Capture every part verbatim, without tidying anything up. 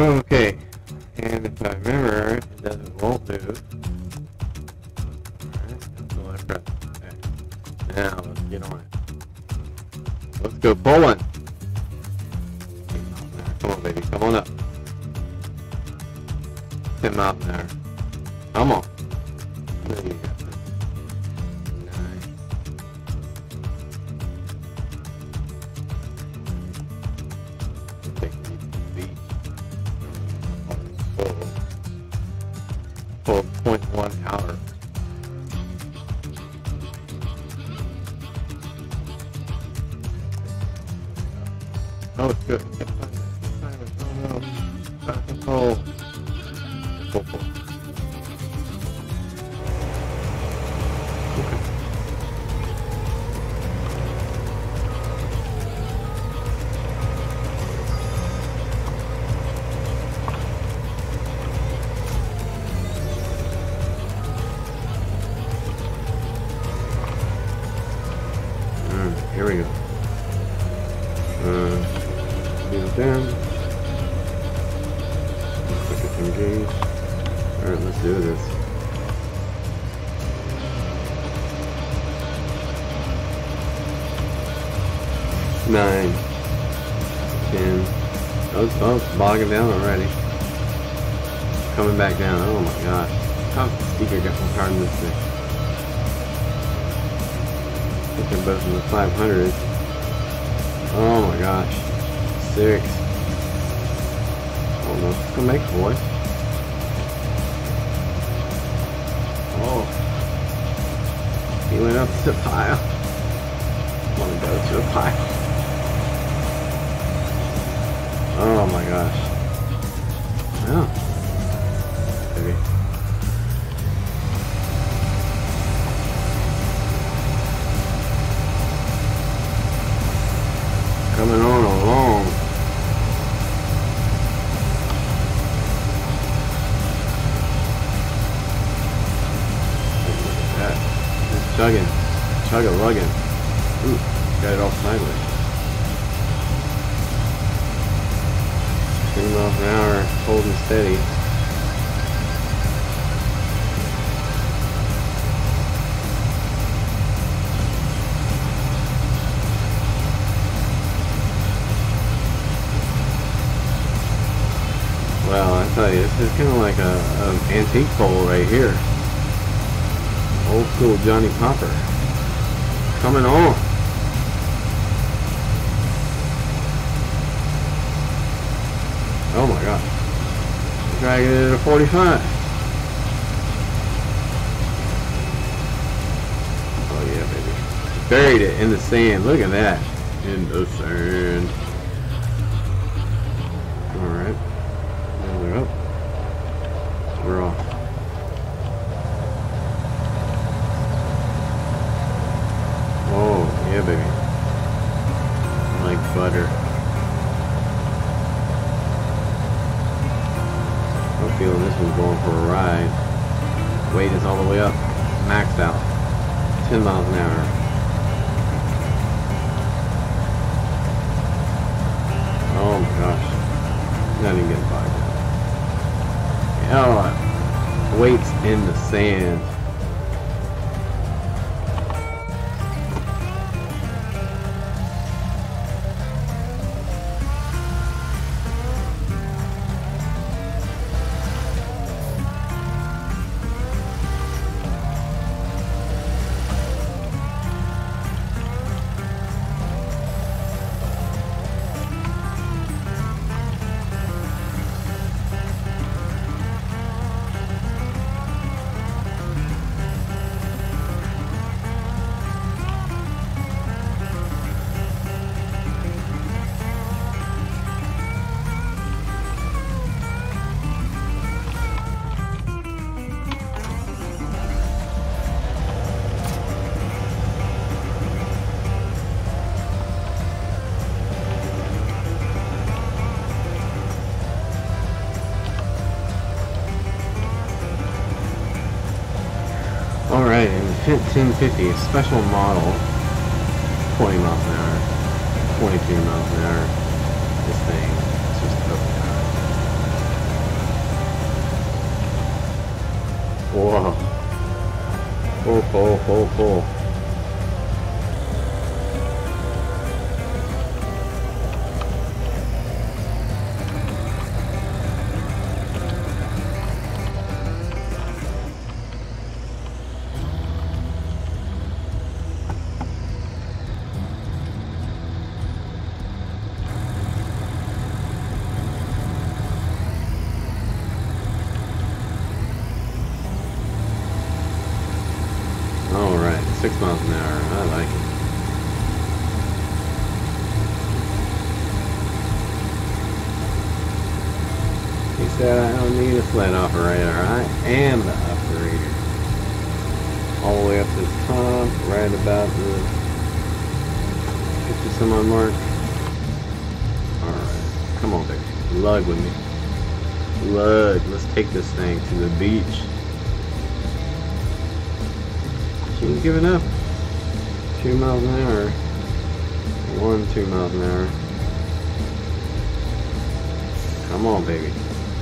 Okay, and if I remember, it doesn't won't move. Alright, let's go and press it. There. Now let's get on it. Let's go pulling. Come on, baby, come on up. ten miles an hour. Come on. There you go. Nice. Take me to the beach. Full point one hour. Oh, it's good. Get behind it. Get behind it. Oh no. Out of control. Full full. Okay. Mm, here we go. Uh, Leave it down. Look at some gauge. Alright, let's do this. Nine. Ten. Oh, it's, oh, it's bogging down already. Coming back down. Oh my gosh. How's the speaker got some power in this thing? I think they're both in the five hundreds. Oh my gosh. Six. I don't know if it's gonna make a voice. Oh. He went up to the pile. I wanna go to the pile. Oh my gosh. Oh. Maybe. Coming on along. Look at that. Just chugging. Chug-a-lugging. Ooh, got it all sideways. ten miles an hour, holding steady. Well, I tell you, this is kind of like a, an antique pole right here. Old school Johnny Popper. Coming on. Oh my god. Dragging it at a forty-five. Oh yeah, baby. Buried it in the sand. Look at that. In the sand. Alright. We're up. We're off. Oh, yeah, baby. Like butter. I'm feeling this one's going for a ride. Weight is all the way up. Maxed out. ten miles an hour. Oh my gosh. Not even getting by. Oh, weights in the sand. Alright, ten fifty, a special model, twenty miles an hour, twenty-two miles an hour, this thing, it's just open car. Whoa. Pull, pull, pull, pull. Alright, six miles an hour. I like it. He said I don't need a sled operator. I am the operator. All the way up to the top, right about the fifty some odd mark. Alright, come on, baby. Lug with me. Lug. Let's take this thing to the beach. She ain't giving up. Two miles an hour. One, two miles an hour. Come on, baby.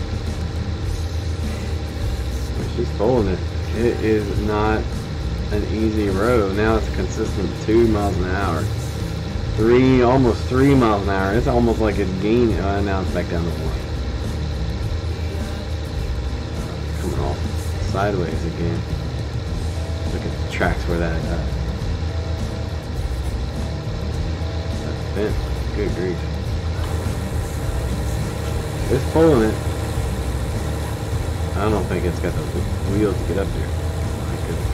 She's pulling it. It is not an easy road. Now it's a consistent two miles an hour. Three, almost three miles an hour. It's almost like it's gaining. Uh, now it's back down to one. Coming off sideways again. Look at the tracks where that uh, that's bent. Good grief. It's pulling it. I don't think it's got the wheels to get up there. My goodness.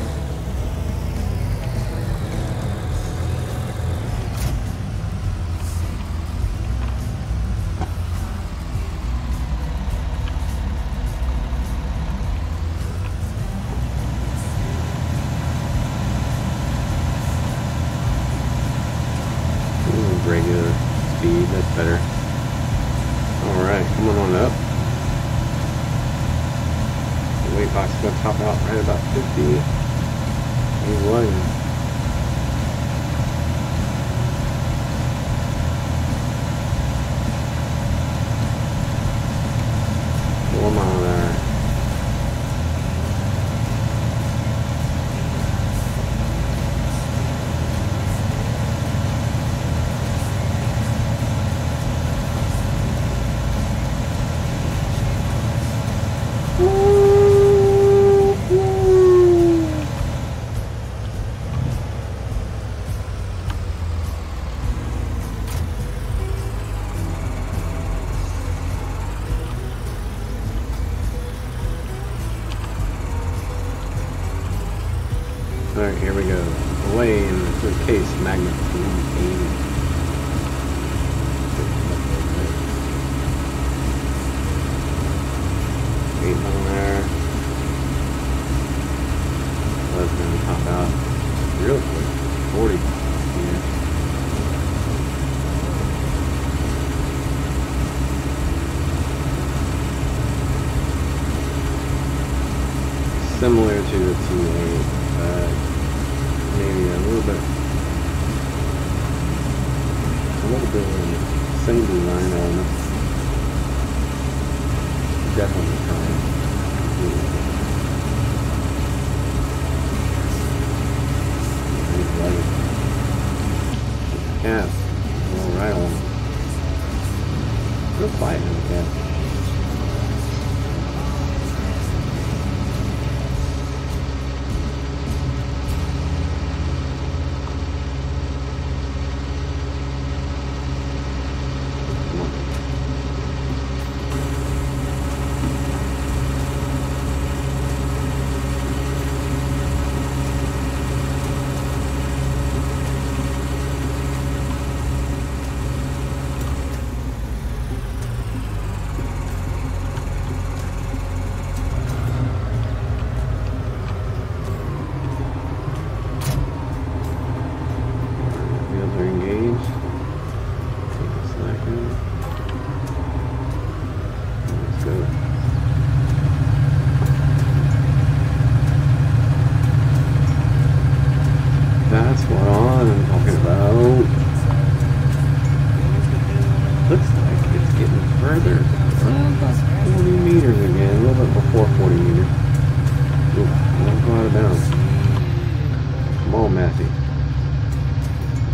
Regular speed, that's better. Alright, coming on up. The weight box is going to top out right about fifty. He's lugging. Four mile an hour. Alright, here we go. Away in the suitcase, magnet two eighty. Eight mile an hour. That's gonna pop out real quick. Forty. Yeah. Similar to the two eighty, but maybe a little bit, a little bit of the same design elements. Definitely trying. Yeah, a little right on. Real quiet in the cat.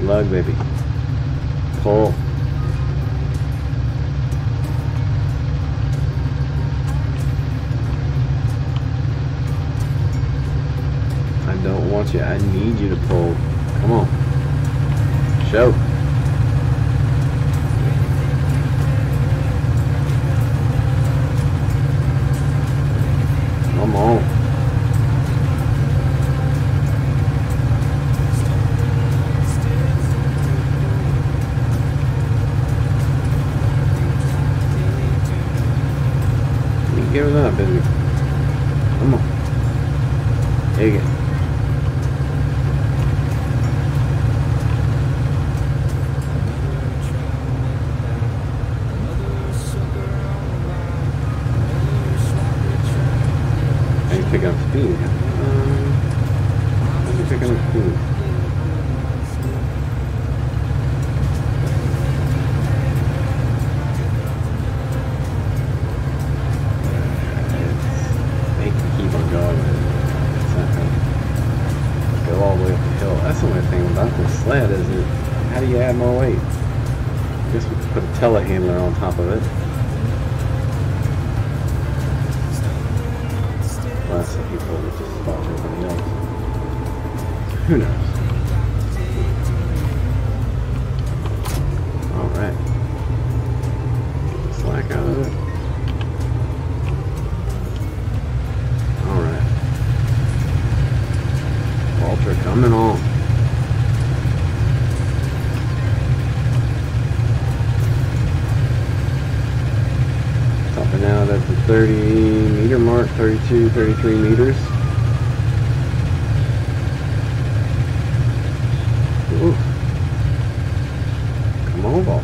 Lug, baby. Pull. I don't want you. I need you to pull. Come on. Show. Come on. Give it up, baby. Come on. Take it. Are you picking up speed? Um, are you picking up speed? Sled is it? How do you add more weight? I guess we could put a telehandler on top of it. Well, that's what people would just spot everybody else. Who knows? Alright. Get the slack out of it. Alright. Ultra coming on. Now that's the thirty meter mark, thirty-two, thirty-three meters. Ooh. Come on, ball.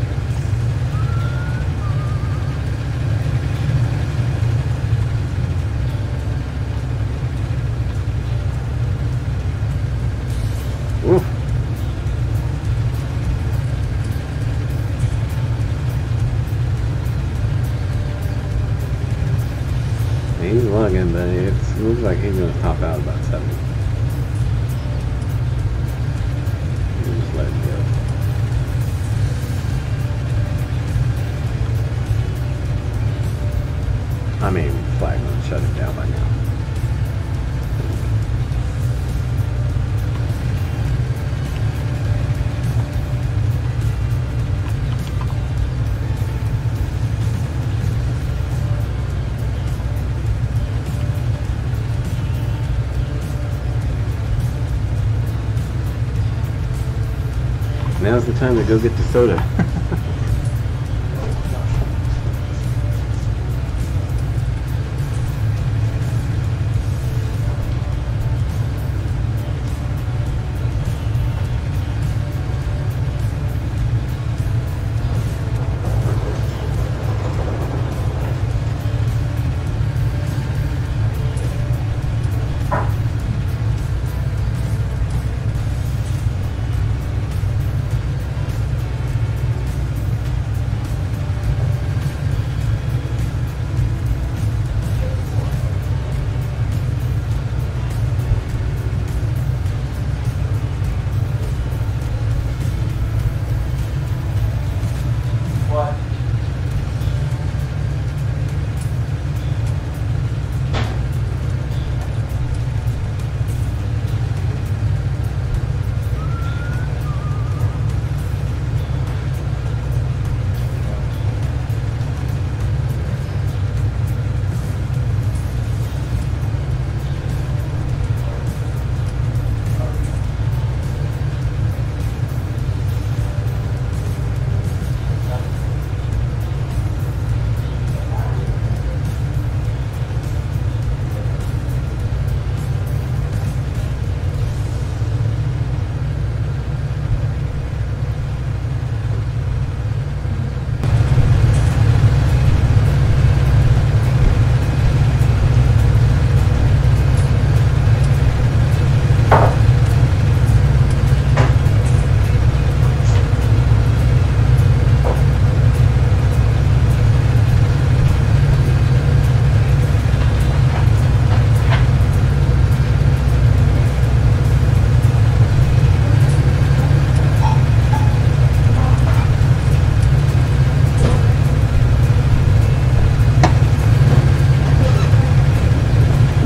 Ooh. He's lugging, but it looks like he's going to top out about seventy. You just let it go. I mean, flag will shut it down by now. Now's the time to go get the soda.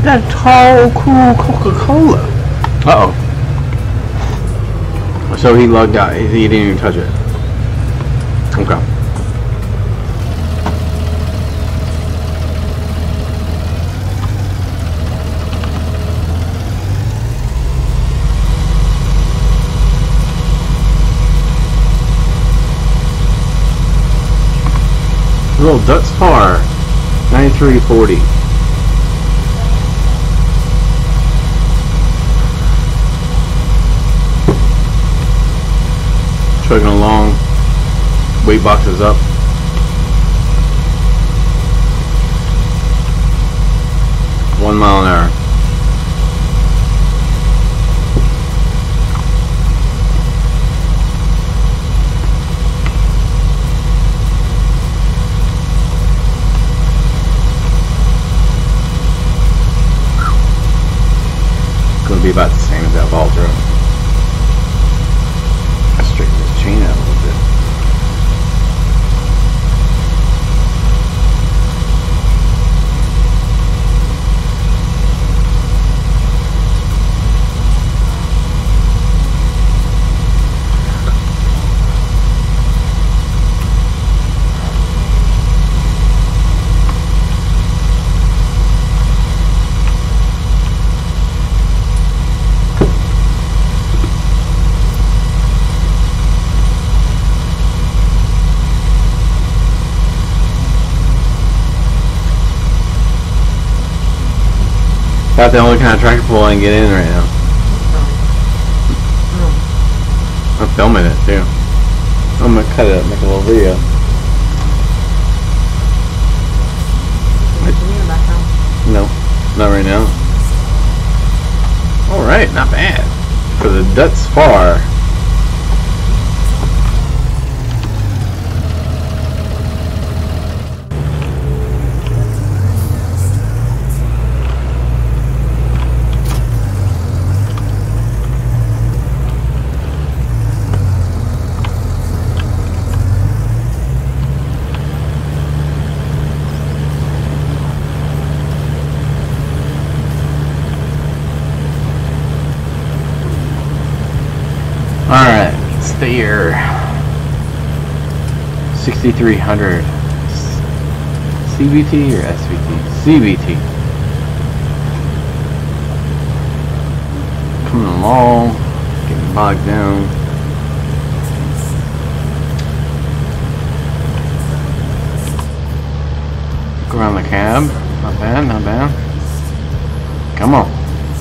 that tall, cool Coca-Cola. Uh oh. So he lugged out. He didn't even touch it. Okay. Little Dutch Par, ninety-three forty. Chugging along, weight boxes up. One mile an hour. Gonna be about the same as that ball throw. Let's straighten this chain out a little bit. That's the only kind of tractor pull I can get in right now. I'm filming it too. I'm gonna cut it up, make a little video. No, not right now. Alright, not bad. For the Dutch Far. Alright, stay here. sixty-three hundred. C B T or S V T? C B T. Coming along, getting bogged down. Look around the cab. Not bad, not bad. Come on.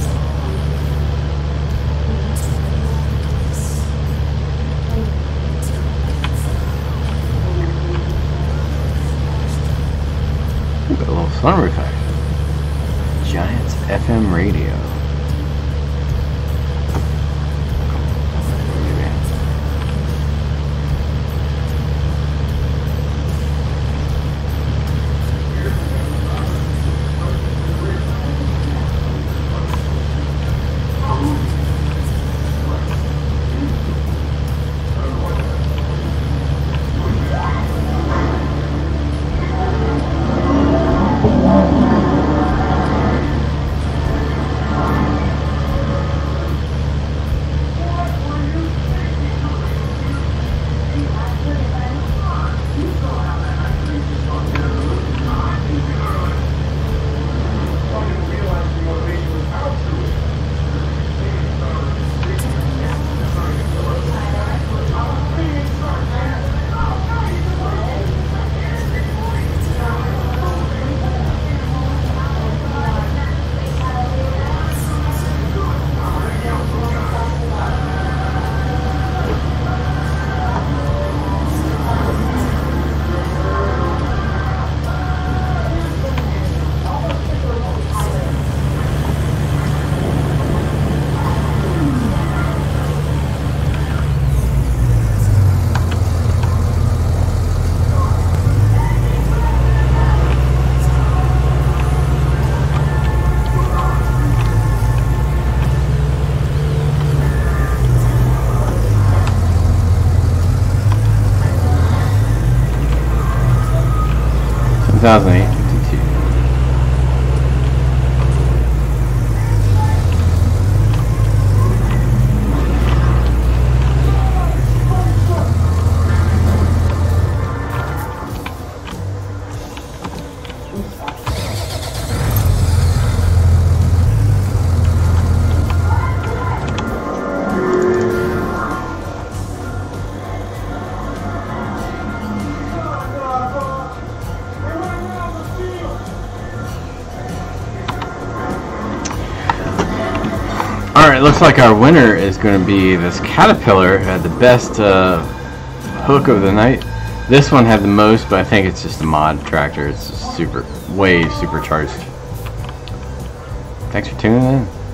Got a little sunroof action. Giants F M radio. two thousand eight fifty-two. looks like our winner is going to be this Caterpillar. Had the best uh, hook of the night. This one had the most, but I think it's just a mod tractor. It's super, way supercharged. Thanks for tuning in.